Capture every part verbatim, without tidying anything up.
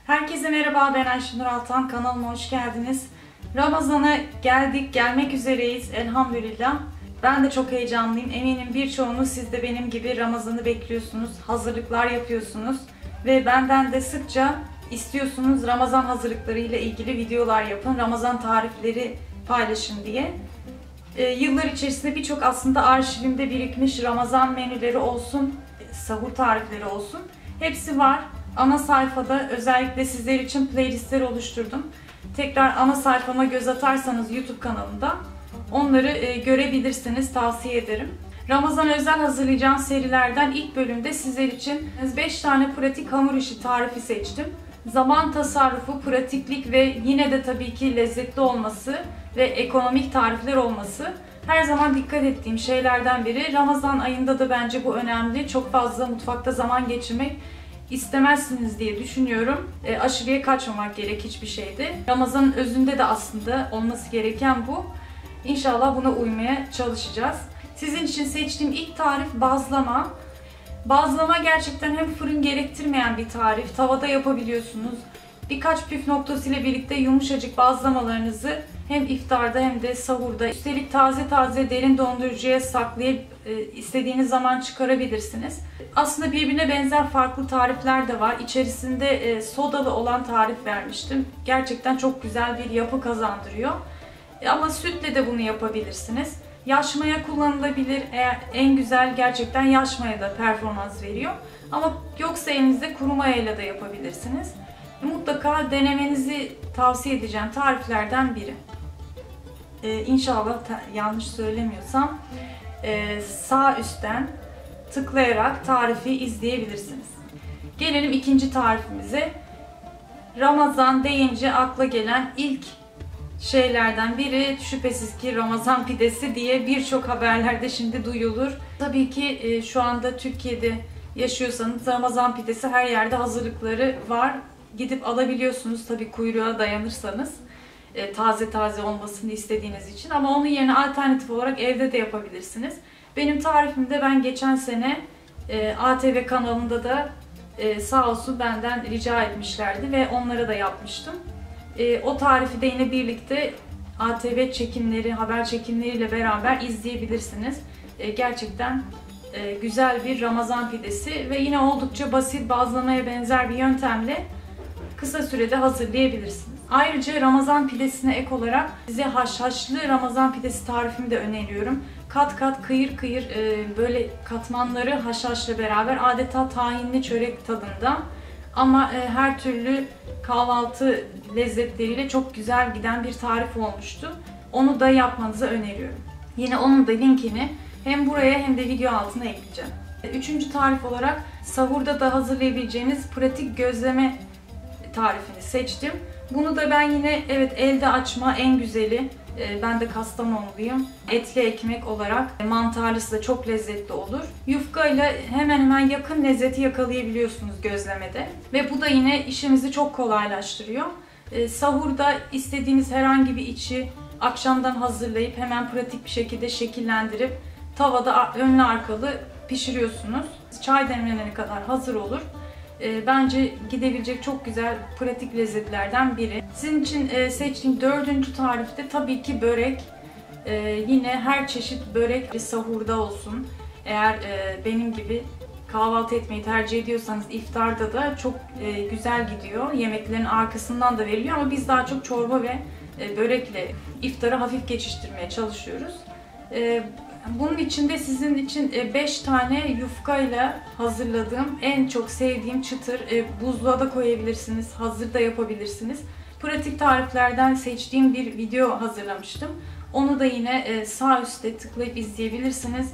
Herkese merhaba, ben Ayşenur Altan. Kanalıma hoş geldiniz. Ramazan'a geldik, gelmek üzereyiz elhamdülillah. Ben de çok heyecanlıyım. Eminim birçoğunuz siz de benim gibi Ramazan'ı bekliyorsunuz, hazırlıklar yapıyorsunuz. Ve benden de sıkça istiyorsunuz Ramazan hazırlıkları ile ilgili videolar yapın, Ramazan tarifleri paylaşın diye. Ee, yıllar içerisinde birçok aslında arşivimde birikmiş Ramazan menüleri olsun, sahur tarifleri olsun. Hepsi var. Ana sayfada özellikle sizler için playlistler oluşturdum. Tekrar ana sayfama göz atarsanız YouTube kanalımda onları e, görebilirsiniz, tavsiye ederim. Ramazan özel hazırlayacağım serilerden ilk bölümde sizler için beş tane pratik hamur işi tarifi seçtim. Zaman tasarrufu, pratiklik ve yine de tabii ki lezzetli olması ve ekonomik tarifler olması her zaman dikkat ettiğim şeylerden biri. Ramazan ayında da bence bu önemli. Çok fazla mutfakta zaman geçirmek istemezsiniz diye düşünüyorum. E, aşırıya kaçmamak gerek hiçbir şeyde. Ramazan'ın özünde de aslında olması gereken bu. İnşallah buna uymaya çalışacağız. Sizin için seçtiğim ilk tarif bazlama. Bazlama gerçekten hem fırın gerektirmeyen bir tarif. Tavada yapabiliyorsunuz. Birkaç püf noktası ile birlikte yumuşacık bazlamalarınızı hem iftarda hem de sahurda, üstelik taze taze derin dondurucuya saklayıp e, istediğiniz zaman çıkarabilirsiniz. Aslında birbirine benzer farklı tarifler de var. İçerisinde e, sodalı olan tarif vermiştim. Gerçekten çok güzel bir yapı kazandırıyor. E, ama sütle de bunu yapabilirsiniz. Yaş maya kullanılabilir. Eğer en güzel gerçekten yaş maya da performans veriyor. Ama yoksa elinizde kuru mayayla da yapabilirsiniz. Mutlaka denemenizi tavsiye edeceğim tariflerden biri. Ee, İnşallah yanlış söylemiyorsam e, sağ üstten tıklayarak tarifi izleyebilirsiniz. Gelelim ikinci tarifimize. Ramazan deyince akla gelen ilk şeylerden biri şüphesiz ki Ramazan pidesi diye birçok haberlerde şimdi duyulur. Tabii ki e, şu anda Türkiye'de yaşıyorsanız Ramazan pidesi her yerde hazırlıkları var. Gidip alabiliyorsunuz tabii kuyruğa dayanırsanız. E, taze taze olmasını istediğiniz için. Ama onun yerine alternatif olarak evde de yapabilirsiniz. Benim tarifimde ben geçen sene e, A T V kanalında da e, sağ olsun benden rica etmişlerdi ve onlara da yapmıştım. E, o tarifi de yine birlikte A T V çekimleri, haber çekimleriyle beraber izleyebilirsiniz. E, gerçekten e, güzel bir Ramazan pidesi ve yine oldukça basit, bazlamaya benzer bir yöntemle kısa sürede hazırlayabilirsiniz. Ayrıca Ramazan pidesine ek olarak size haşhaşlı Ramazan pidesi tarifimi de öneriyorum. Kat kat kıyır kıyır böyle katmanları haşhaşla beraber adeta tahinli çörek tadında ama her türlü kahvaltı lezzetleriyle çok güzel giden bir tarif olmuştu. Onu da yapmanızı öneriyorum. Yine onun da linkini hem buraya hem de video altına ekleyeceğim. Üçüncü tarif olarak sahurda da hazırlayabileceğiniz pratik gözleme tarifini seçtim. Bunu da ben yine evet elde açma en güzeli. Ben de Kastamonuluyum. Etli ekmek olarak mantarlısı da çok lezzetli olur. Yufka ile hemen hemen yakın lezzeti yakalayabiliyorsunuz gözlemede. Ve bu da yine işimizi çok kolaylaştırıyor. Sahurda istediğiniz herhangi bir içi akşamdan hazırlayıp hemen pratik bir şekilde şekillendirip tavada önlü arkalı pişiriyorsunuz. Çay demlenene kadar hazır olur. Bence gidebilecek çok güzel pratik lezzetlerden biri. Sizin için seçtiğim dördüncü tarifte tabii ki börek. Yine her çeşit börek sahurda olsun. Eğer benim gibi kahvaltı etmeyi tercih ediyorsanız iftarda da çok güzel gidiyor. Yemeklerin arkasından da veriliyor ama biz daha çok çorba ve börekle iftarı hafif geçiştirmeye çalışıyoruz. Bunun içinde sizin için beş tane yufkayla hazırladığım en çok sevdiğim çıtır, buzluğa da koyabilirsiniz, hazır da yapabilirsiniz. Pratik tariflerden seçtiğim bir video hazırlamıştım. Onu da yine sağ üstte tıklayıp izleyebilirsiniz.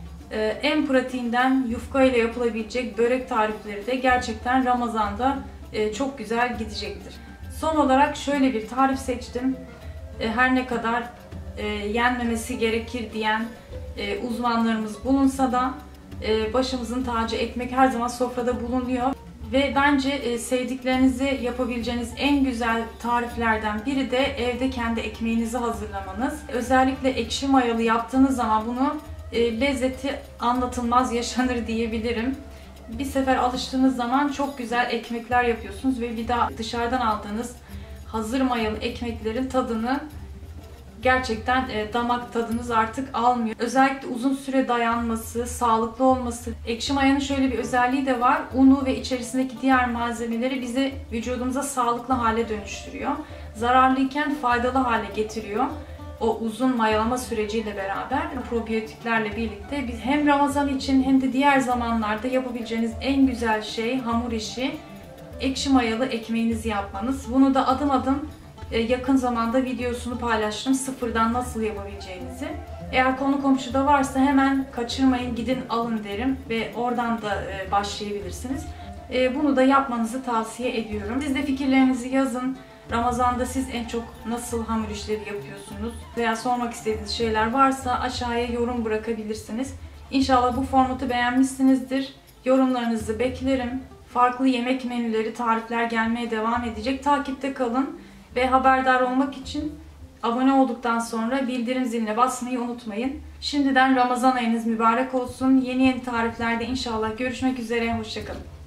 En pratiğinden yufka ile yapılabilecek börek tarifleri de gerçekten Ramazan'da çok güzel gidecektir. Son olarak şöyle bir tarif seçtim. Her ne kadar yenmemesi gerekir diyen uzmanlarımız bulunsa da başımızın tacı ekmek her zaman sofrada bulunuyor. Ve bence sevdiklerinizi yapabileceğiniz en güzel tariflerden biri de evde kendi ekmeğinizi hazırlamanız. Özellikle ekşi mayalı yaptığınız zaman bunu lezzeti anlatılmaz yaşanır diyebilirim. Bir sefer alıştığınız zaman çok güzel ekmekler yapıyorsunuz ve bir daha dışarıdan aldığınız hazır mayalı ekmeklerin tadını gerçekten e, damak tadınız artık almıyor. Özellikle uzun süre dayanması, sağlıklı olması. Ekşi mayanın şöyle bir özelliği de var. Unu ve içerisindeki diğer malzemeleri bizi vücudumuza sağlıklı hale dönüştürüyor. Zararlıyken faydalı hale getiriyor. O uzun mayalama süreciyle beraber probiyotiklerle birlikte biz hem Ramazan için hem de diğer zamanlarda yapabileceğiniz en güzel şey hamur işi, ekşi mayalı ekmeğinizi yapmanız. Bunu da adım adım yakın zamanda videosunu paylaştım. Sıfırdan nasıl yapabileceğinizi. Eğer konu komşuda varsa hemen kaçırmayın, gidin alın derim ve oradan da başlayabilirsiniz. Bunu da yapmanızı tavsiye ediyorum. Siz de fikirlerinizi yazın. Ramazan'da siz en çok nasıl hamur işleri yapıyorsunuz veya sormak istediğiniz şeyler varsa aşağıya yorum bırakabilirsiniz. İnşallah bu formatı beğenmişsinizdir. Yorumlarınızı beklerim. Farklı yemek menüleri, tarifler gelmeye devam edecek. Takipte kalın ve haberdar olmak için abone olduktan sonra bildirim ziline basmayı unutmayın. Şimdiden Ramazan ayınız mübarek olsun. Yeni yeni tariflerde inşallah görüşmek üzere. Hoşça kalın.